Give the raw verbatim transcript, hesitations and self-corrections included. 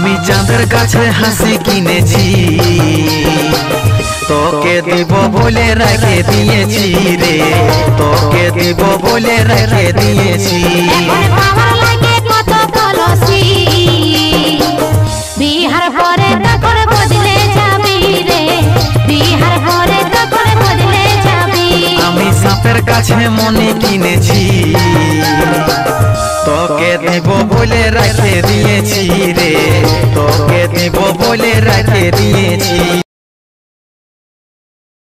আমি চাঁদের কাছে হাসি কিনেছি, তোকে দিব বলে রেখে দিয়েছি রে, তোকে দিব বলে রেখে দিয়েছি। বিহার পরে তখন বদলে যাবি রে, বিহার পরে তখন বদলে যাবি। আমি সাপের কাছে মনে কিনেছি, তোকে দেব বলে রেখে দিয়েছি রে, তোকে দেব বলে রেখে দিয়েছি।